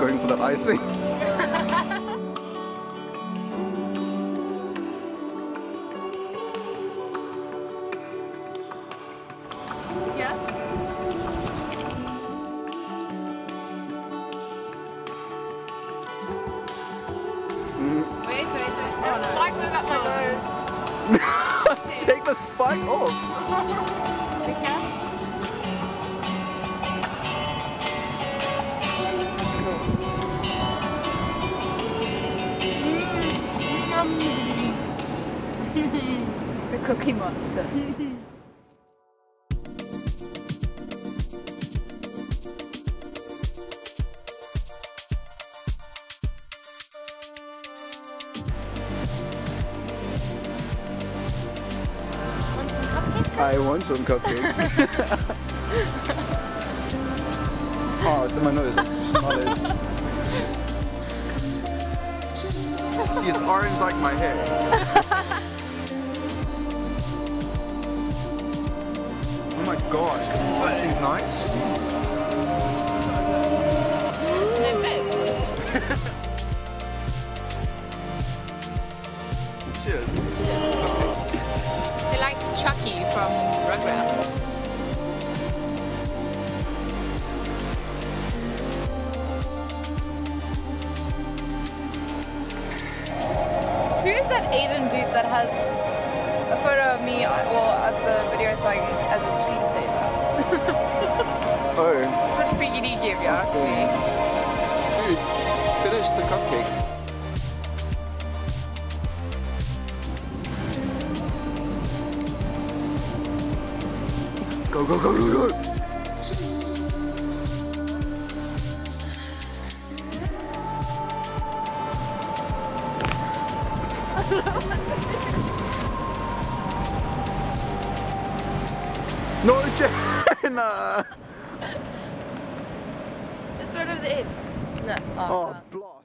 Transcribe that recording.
going for that icing. Yeah. Wait. Oh, no. Spike was up my nose. Take the spike off. Okay. The cookie monster. I want some cupcakes. Oh, it's in my nose. Smell it. See, it's orange like my hair. Oh my gosh, that seems nice. Cheers. They like Chucky from Rugrats. Who is that Aiden dude that has a photo of me, well, of the video thing as a screensaver? Oh. It's a bit freaky deaky if you ask me. Dude, finish the cupcake. Go, go, go, go, go! No, Genna! Just throw it over the edge. No. Oh, block.